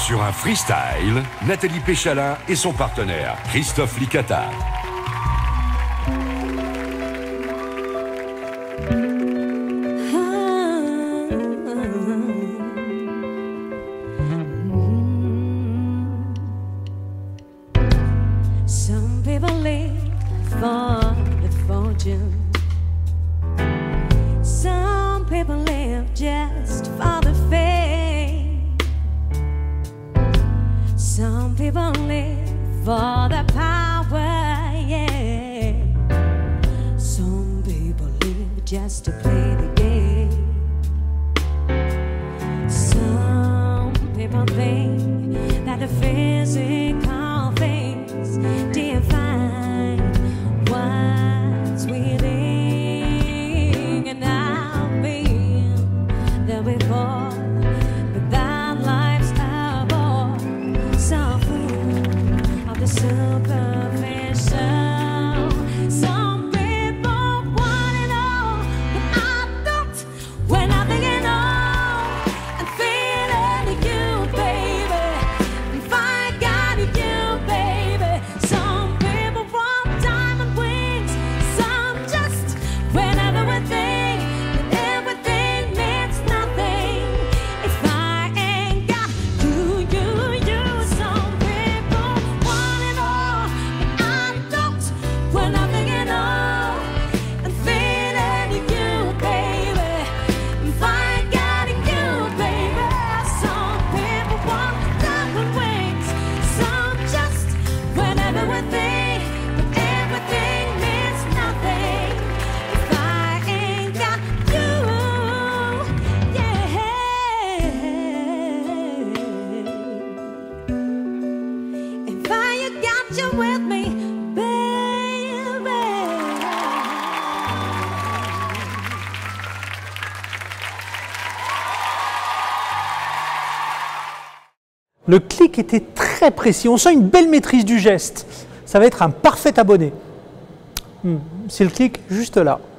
Sur un freestyle, Nathalie Péchalin et son partenaire, Christophe Licata. Some people live for the fortune. Some people live just for the fame. Some people live for the power, yeah. Some people live just to play the game. Some people think that the physical things define what's within, and I've been there before, but that life's a bore, so full of the superficial. Some people want it all, but I don't. When I'm thinking all and feeling you, baby, if I got you, baby. Some people want diamond wings, some just whenever we think that everything means nothing if I ain't got you. Some people want it all, but I don't. When I'm thinking all and feeling you, baby, if I ain't got you, baby. Some people want diamond wings, some just whenever we think that everything means nothing if I ain't got you, yeah. If I ain't got you with me, baby. Le clic était très précis, on sent une belle maîtrise du geste. Ça va être un parfait abonné. C'est le clic juste là.